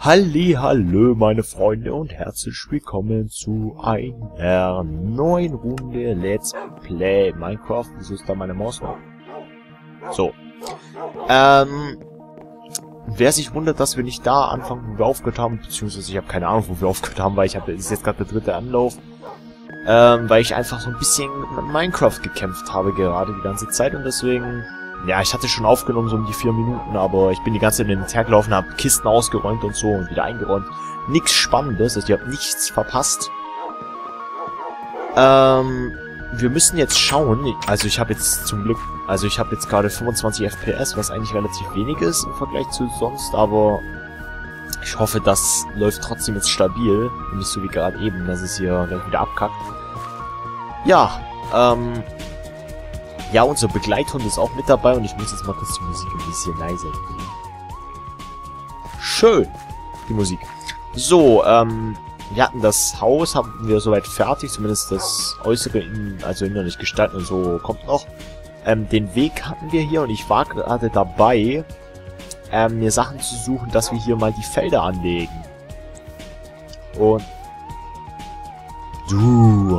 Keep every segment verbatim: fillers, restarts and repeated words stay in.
Hallihallo meine Freunde und herzlich willkommen zu einer neuen Runde Let's Play Minecraft. Wieso ist da meine Maus noch? So. Ähm, wer sich wundert, dass wir nicht da anfangen, wo wir aufgehört haben, beziehungsweise ich habe keine Ahnung, wo wir aufgehört haben, weil ich habe, es ist jetzt gerade der dritte Anlauf, ähm, weil ich einfach so ein bisschen mit Minecraft gekämpft habe gerade die ganze Zeit und deswegen... Ja, ich hatte schon aufgenommen, so um die vier Minuten, aber ich bin die ganze Zeit in den Tag gelaufen, habe Kisten ausgeräumt und so und wieder eingeräumt. Nichts Spannendes, also ihr habt nichts verpasst. Ähm, wir müssen jetzt schauen, also ich habe jetzt zum Glück, also ich habe jetzt gerade fünfundzwanzig F P S, was eigentlich relativ wenig ist im Vergleich zu sonst, aber ich hoffe, das läuft trotzdem jetzt stabil und nicht so wie gerade eben, dass es hier gleich wieder abkackt. Ja, ähm... Ja, unser Begleithund ist auch mit dabei und ich muss jetzt mal kurz die Musik ein bisschen leiser drehen. Schön, die Musik. So, ähm, wir hatten das Haus, haben wir soweit fertig, zumindest das äußere, Innen, also innerlich gestalten und so kommt noch. Ähm, den Weg hatten wir hier und ich war gerade dabei, ähm, mir Sachen zu suchen, dass wir hier mal die Felder anlegen. Und... Du...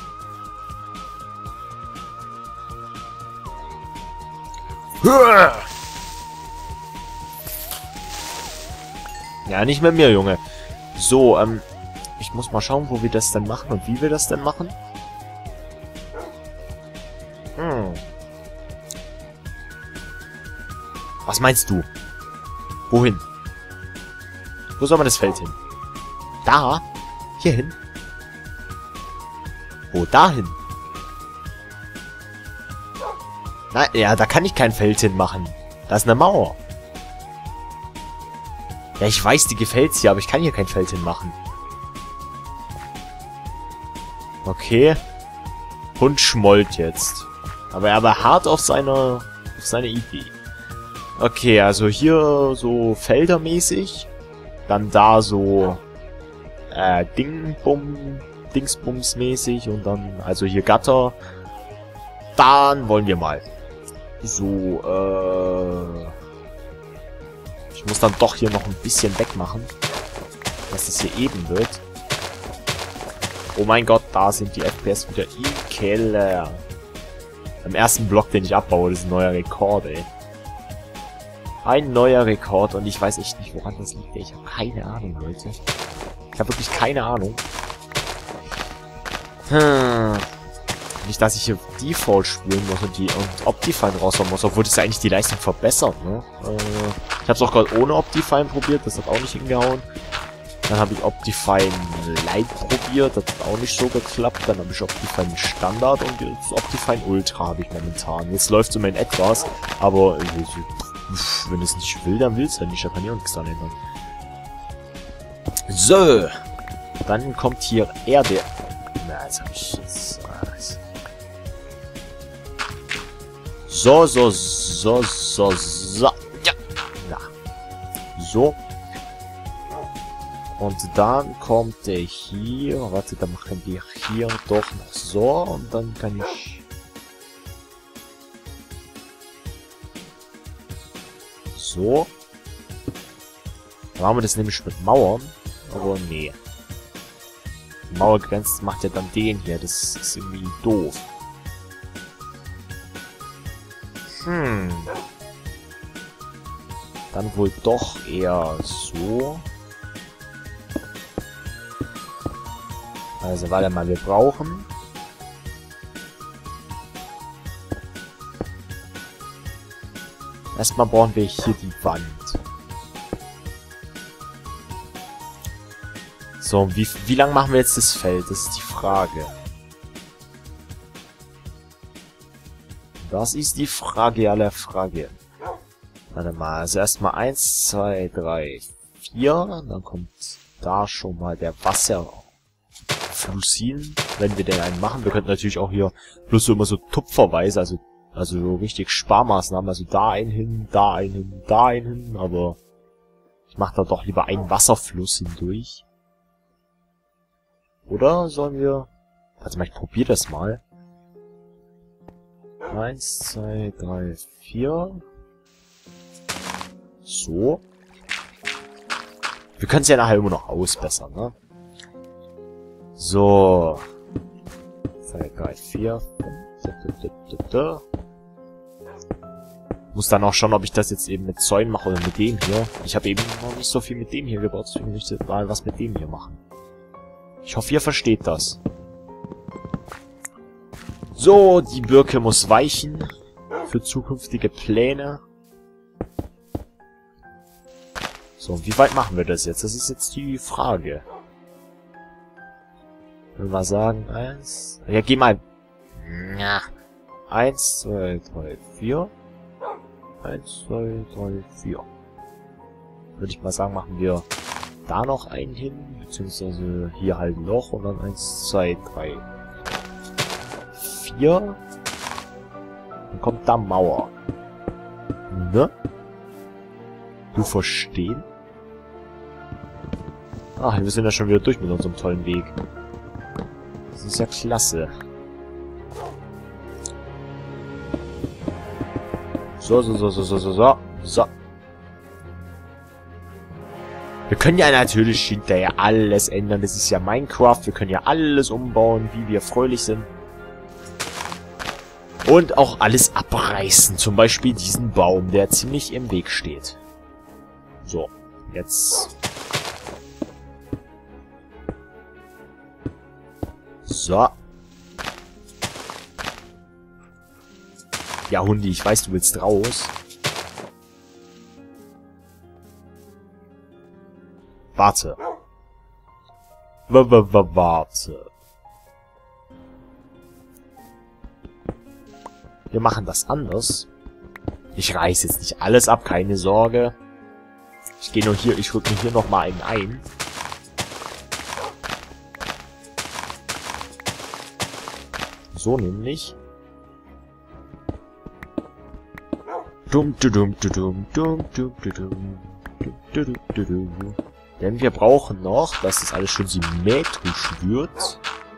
Ja, nicht mehr mir, Junge. So, ähm, ich muss mal schauen, wo wir das denn machen und wie wir das denn machen. Hm. Was meinst du? Wohin? Wo soll man das Feld hin? Da? Hier hin? Wo? Dahin? Na, ja, da kann ich kein Feld hinmachen. Da ist eine Mauer. Ja, ich weiß, die gefällt's hier, aber ich kann hier kein Feld hinmachen. Okay. Hund schmollt jetzt. Aber er war hart auf seine, auf seine Idee. Okay, also hier so feldermäßig. Dann da so äh, Dingbum, Dingsbums-mäßig. Und dann, also hier Gatter. Dann wollen wir mal. So, äh... Ich muss dann doch hier noch ein bisschen wegmachen. Dass es hier eben wird. Oh mein Gott, da sind die F P S wieder im Keller. Am ersten Block, den ich abbaue, das ist ein neuer Rekord, ey. Ein neuer Rekord und ich weiß echt nicht, woran das liegt, ey. Ich habe keine Ahnung, Leute. Ich habe wirklich keine Ahnung. Hm... Nicht, dass ich hier Default spielen muss und die und Optifine raushauen muss, obwohl das ja eigentlich die Leistung verbessert, ne? Äh, ich habe es auch gerade ohne Optifine probiert, das hat auch nicht hingehauen. Dann habe ich Optifine Light probiert, das hat auch nicht so geklappt. Dann habe ich Optifine Standard und jetzt Optifine Ultra habe ich momentan. Jetzt läuft es immerhin etwas, aber äh, wenn es nicht will, dann will es ja nicht, da kann ich auch nichts dran ändern. So, dann kommt hier Erde. Na, jetzt habe ich jetzt... So, so, so, so, so. Ja. Ja. So. Und dann kommt der hier. Warte, dann machen wir hier doch noch so. Und dann kann ich... So. Dann machen wir das nämlich mit Mauern. Aber nee. Die Mauergrenze macht ja dann den hier. Das ist irgendwie doof. Hm. Dann wohl doch eher so. Also, warte mal, wir brauchen... Erstmal brauchen wir hier die Wand. So, wie, wie lang machen wir jetzt das Feld? Das ist die Frage. Das ist die Frage aller Frage. Warte mal, also erstmal eins, zwei, drei, vier. Dann kommt da schon mal der Wasserfluss hin, wenn wir den einen machen. Wir könnten natürlich auch hier bloß so immer so tupferweise, also also so richtig Sparmaßnahmen, also da einen hin, da einen hin, da einen hin, aber ich mache da doch lieber einen Wasserfluss hindurch. Oder sollen wir... Warte mal, ich probiere das mal. Eins, zwei, drei, vier. So. Wir können es ja nachher immer noch ausbessern, ne? So. zwei, drei, vier, fünf. Muss dann auch schauen, ob ich das jetzt eben mit Zäunen mache oder mit dem hier. Ich habe eben noch nicht so viel mit dem hier gebaut, deswegen möchte ich mal was mit dem hier machen. Ich hoffe, ihr versteht das. So, die Birke muss weichen für zukünftige Pläne. So, und wie weit machen wir das jetzt? Das ist jetzt die Frage. Ich will mal sagen, eins... Ja, geh mal... Ja. Eins, zwei, drei, vier... Eins, zwei, drei, vier. Würde ich mal sagen, machen wir da noch einen hin, beziehungsweise hier halt noch und dann eins, zwei, drei, vier. Dann kommt da Mauer. Ne? Du verstehen? Ach, wir sind ja schon wieder durch mit unserem tollen Weg. Das ist ja klasse. So, so, so, so, so, so, so, so. Wir können ja natürlich hinterher alles ändern. Das ist ja Minecraft. Wir können ja alles umbauen, wie wir fröhlich sind. Und auch alles abreißen. Zum Beispiel diesen Baum, der ziemlich im Weg steht. So, jetzt... So. Ja, Hundi, ich weiß, du willst raus. Warte. W -w -w Warte. Wir machen das anders. Ich reiß jetzt nicht alles ab, keine Sorge. Ich gehe nur hier, ich rück mir hier nochmal einen ein. So nämlich. Dum dum dum dum dum dum dum dum dum dum. Denn wir brauchen noch, dass das alles schön symmetrisch wird.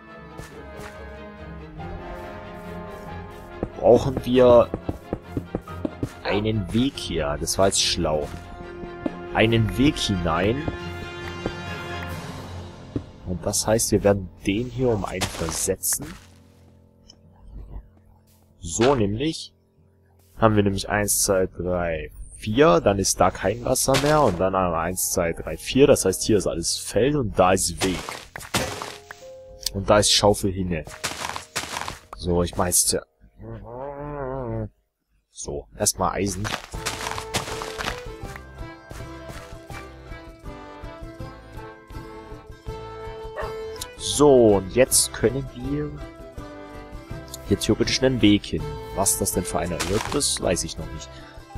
Brauchen wir einen Weg hier. Das war jetzt schlau. Einen Weg hinein. Und das heißt, wir werden den hier um einen versetzen. So nämlich. Haben wir nämlich eins, zwei, drei, vier. Dann ist da kein Wasser mehr. Und dann haben wir eins, zwei, drei, vier. Das heißt, hier ist alles Feld und da ist Weg. Und da ist Schaufel hinne. So, ich mache jetzt... So, erstmal Eisen. So, und jetzt können wir hier theoretisch einen Weg hin. Was das denn für einer wird, das weiß ich noch nicht.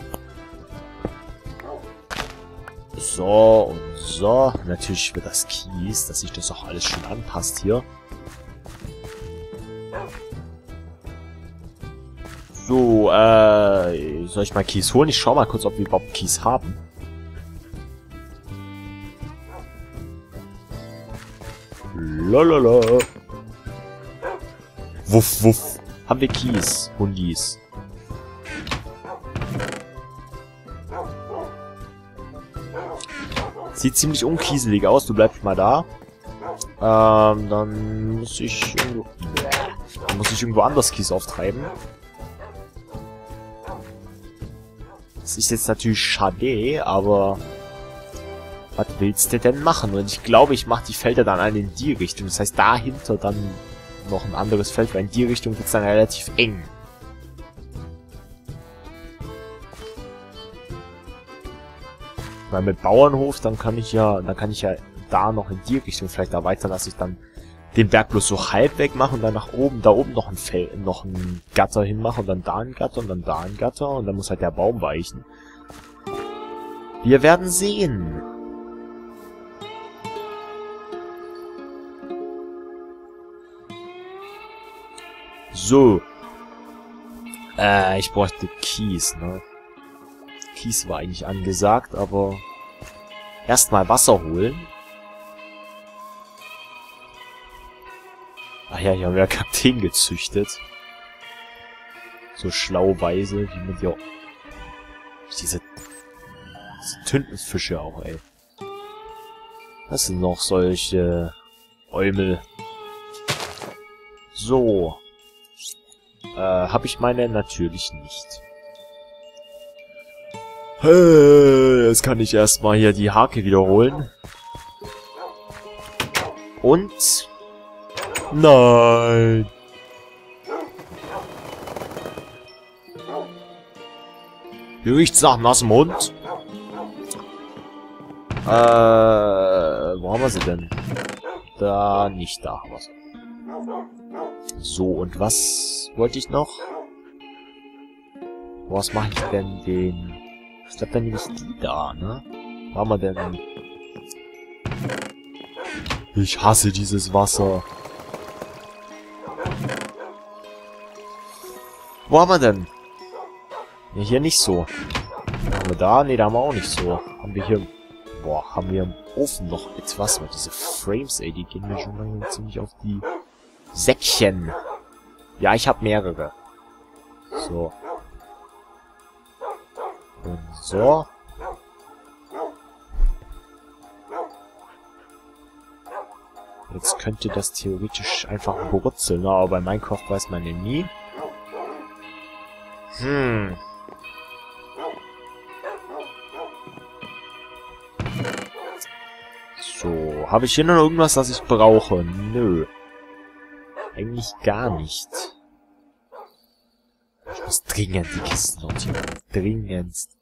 So, und so. Natürlich wird das Kies, dass sich das auch alles schön anpasst hier. So, äh, soll ich mal Kies holen? Ich schau mal kurz, ob wir überhaupt Kies haben. Lalala. Wuff, wuff. Haben wir Kies, Hundis. Sieht ziemlich unkieselig aus, du bleibst mal da. Ähm, dann muss ich irgendwo, dann muss ich irgendwo anders Kies auftreiben. Das ist jetzt natürlich schade, aber was willst du denn machen? Und ich glaube, ich mache die Felder dann alle in die Richtung. Das heißt, dahinter dann noch ein anderes Feld, weil in die Richtung wird es dann relativ eng. Weil mit Bauernhof, dann kann ich ja, dann kann ich ja da noch in die Richtung vielleicht erweitern, dass ich dann den Berg bloß so halb weg mache und dann nach oben, da oben noch ein Feld, noch ein Gatter hinmache und dann da ein Gatter und dann da ein Gatter und dann muss halt der Baum weichen. Wir werden sehen. So. Äh, ich bräuchte Kies, ne? Kies war eigentlich angesagt, aber erstmal Wasser holen. Ach ja, hier haben wir ja Kakteen gezüchtet. So schlauweise, wie man ja... Diese... Diese Tintenfische auch, ey. Das sind noch solche Eumel. So. Äh, habe ich meine natürlich nicht. Jetzt kann ich erstmal hier die Hake wiederholen. Und... Nein! Hier riecht's nach nassem Hund. Äh, wo haben wir sie denn? Da, nicht da haben wir sie. So, und was wollte ich noch? Was mache ich denn den... Ich glaube, dann nehme ich die da, ne? Wo haben wir denn... Ich hasse dieses Wasser. Wo haben wir denn? Ja, hier nicht so. Haben wir da? Ne, da haben wir auch nicht so. Haben wir hier... Boah, haben wir im Ofen noch etwas? Weil diese Frames, ey, die gehen mir schon lange ziemlich auf die Säckchen. Ja, ich habe mehrere. So. Und so. Jetzt könnte das theoretisch einfach brutzeln, ne? Aber bei Minecraft weiß man ja nie. Hm. So, habe ich hier noch irgendwas, das ich brauche? Nö. Eigentlich gar nicht. Ich muss dringend die Kisten sortieren. Dringendst.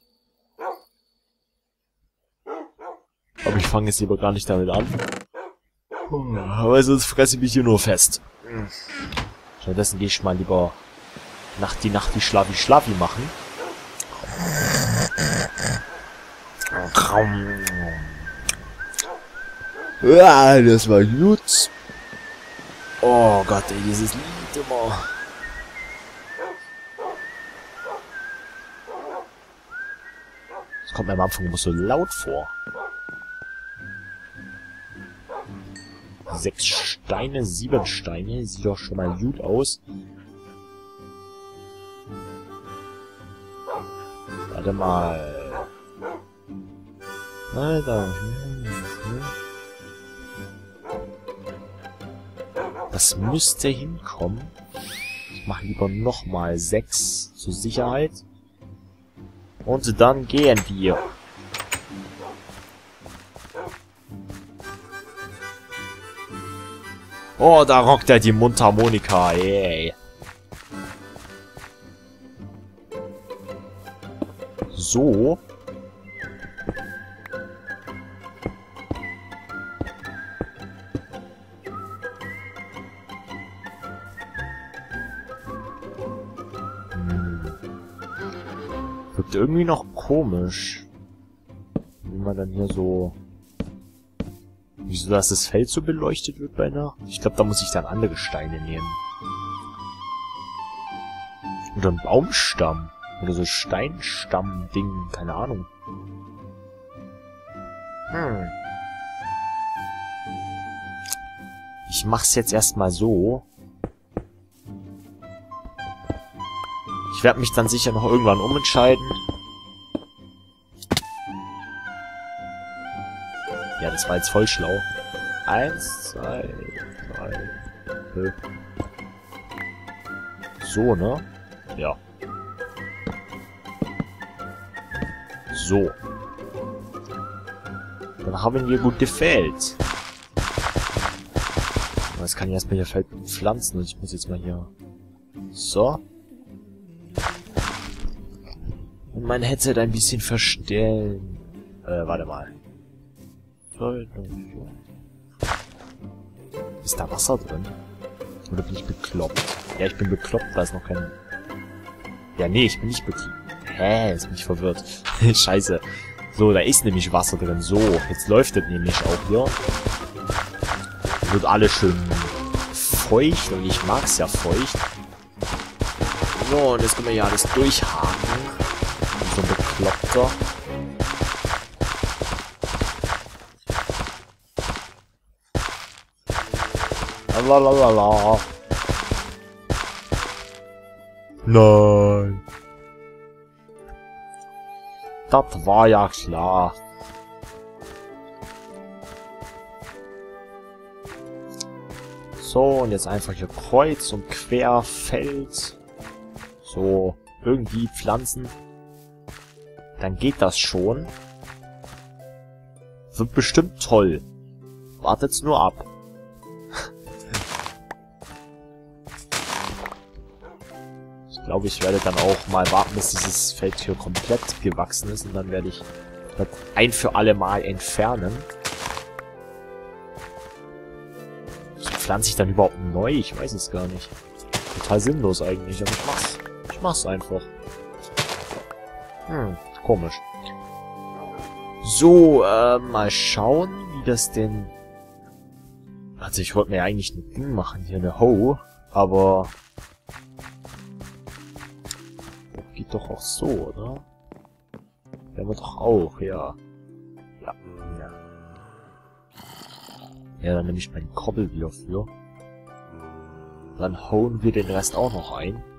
Aber ich fange jetzt lieber gar nicht damit an. Aber sonst fresse ich mich hier nur fest. Stattdessen gehe ich mal lieber Nacht die Nacht die Schlafi Schlafi machen. Ja, das war gut. Oh Gott, ey, dieses Lied immer. Das kommt mir am Anfang immer so laut vor. Sechs Steine, sieben Steine. Sieht doch schon mal gut aus. Warte mal. Alter. Das müsste hinkommen. Ich mache lieber nochmal sechs zur Sicherheit. Und dann gehen wir. Oh, da rockt er die Mundharmonika. Yay. So. Hm. Wirkt irgendwie noch komisch. Wie man dann hier so... Wieso, dass das Feld so beleuchtet wird bei Nacht? Ich glaube, da muss ich dann andere Steine nehmen. Oder ein Baumstamm. Oder so Steinstamm-Ding. Keine Ahnung. Hm. Ich mach's jetzt erstmal so. Ich werde mich dann sicher noch irgendwann umentscheiden. Ja, das war jetzt voll schlau. Eins, zwei, drei, fünf. So, ne? Ja. So. Dann haben wir gute Feld. Jetzt kann ich erstmal hier Feld pflanzen und ich muss jetzt mal hier... So. Und mein Headset ein bisschen verstellen. Äh, warte mal. Ist da Wasser drin? Oder bin ich bekloppt? Ja, ich bin bekloppt, da ist noch kein... Ja, nee, ich bin nicht bekloppt. Hä, ist mich verwirrt. Scheiße. So, da ist nämlich Wasser drin. So, jetzt läuft das nämlich auch hier. Wird alles schön feucht und ich mag's ja feucht. So, und jetzt können wir hier alles durchhaken. So ein Bekloppter. Lalalala. Nein. Das war ja klar. So, und jetzt einfach hier kreuz und querfeld. So, irgendwie pflanzen. Dann geht das schon. Wird bestimmt toll. Wartet's nur ab. Ich glaube, ich werde dann auch mal warten, bis dieses Feld hier komplett gewachsen ist. Und dann werde ich das ein für alle Mal entfernen. So pflanze ich dann überhaupt neu? Ich weiß es gar nicht. Total sinnlos eigentlich, aber ich mach's. Ich mach's einfach. Hm, komisch. So, äh, mal schauen, wie das denn... Also ich wollte mir eigentlich ein Ding machen, hier eine Hoe, aber... Das geht doch auch so, oder? Der wird doch auch, ja. Ja, ja. Ja, dann nehme ich meinen Koppel wieder für. Dann hauen wir den Rest auch noch ein.